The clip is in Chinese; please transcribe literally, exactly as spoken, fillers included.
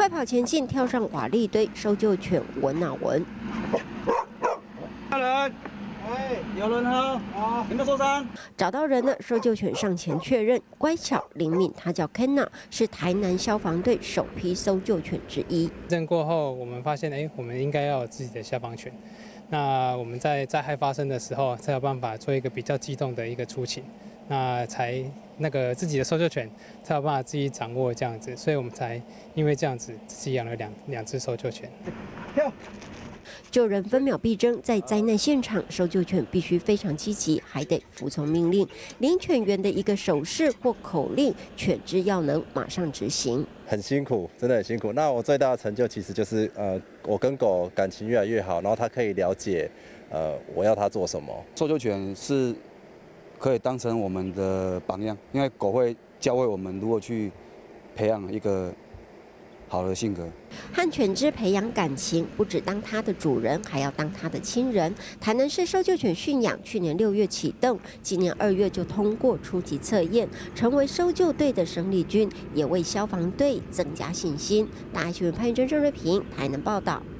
快跑前进，跳上瓦砾堆，搜救犬闻啊闻。 家人，哎，有人好，啊，有没有受伤？ 找到人了，搜救犬上前确认，乖巧灵敏，它叫 Kenna， 是台南消防队首批搜救犬之一。 地震过后，我们发现，哎，我们应该要有自己的消防犬。那我们在灾害发生的时候，才有办法做一个比较机动的一个出勤，那才那个自己的搜救犬才有办法自己掌握这样子，所以我们才因为这样子自己养了两两只搜救犬。 救人分秒必争，在灾难现场，搜救犬必须非常积极，还得服从命令。领犬员的一个手势或口令，犬只要能马上执行。 很辛苦，真的很辛苦。那我最大的成就其实就是，呃，我跟狗感情越来越好，然后它可以了解，呃，我要它做什么。 搜救犬是可以当成我们的榜样，因为狗会教会我们如何去培养一个好的性格。 和犬只培养感情，不只当它的主人，还要当它的亲人。台南市搜救犬驯养去年六月启动，今年二月就通过初级测验，成为搜救队的生力军，也为消防队增加信心。大爱新闻潘玉珍、郑瑞平台南报道。